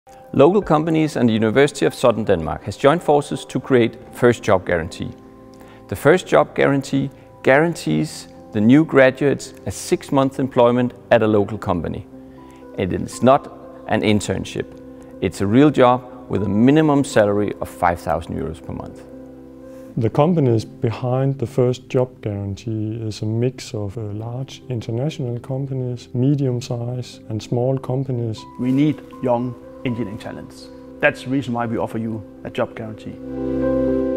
Local companies and the University of Southern Denmark has joined forces to create First Job Guarantee. The First Job Guarantee guarantees the new graduates a 6-month employment at a local company. It is not an internship. It's a real job with a minimum salary of 5,000 euros per month. The companies behind the First Job Guarantee is a mix of large international companies, medium-sized and small companies. We need young engineering talents. That's the reason why we offer you a job guarantee.